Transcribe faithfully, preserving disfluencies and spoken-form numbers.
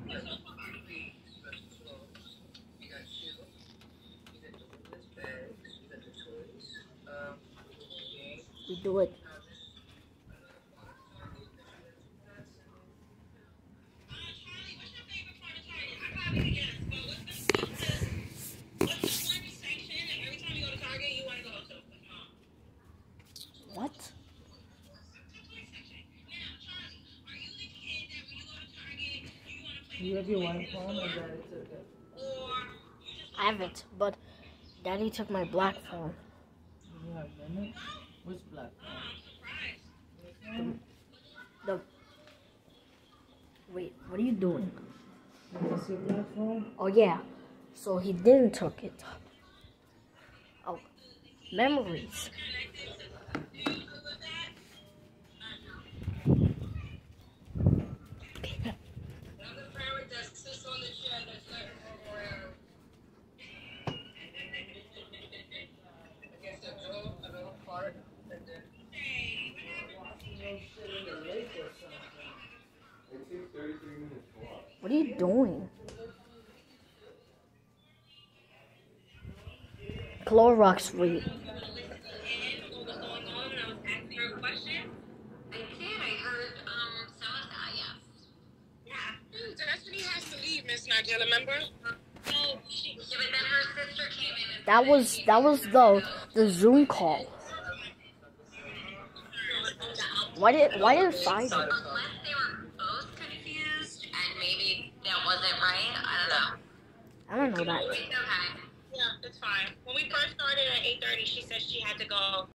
We do it. What? You have your white phone or Daddy took it? I haven't, but Daddy took my black phone. You have minutes? Which black phone? The, the wait, what are you doing? Is this your black phone? Oh yeah, so he didn't took it. Oh, memories. What are you doing? Clorox read. Remember? That was that was the the Zoom call. Why did why did it find it? Unless they were both confused and maybe that wasn't right. I don't know. I don't know that. It's okay. Yeah, it's fine. When we first started at eight thirty, she said she had to go.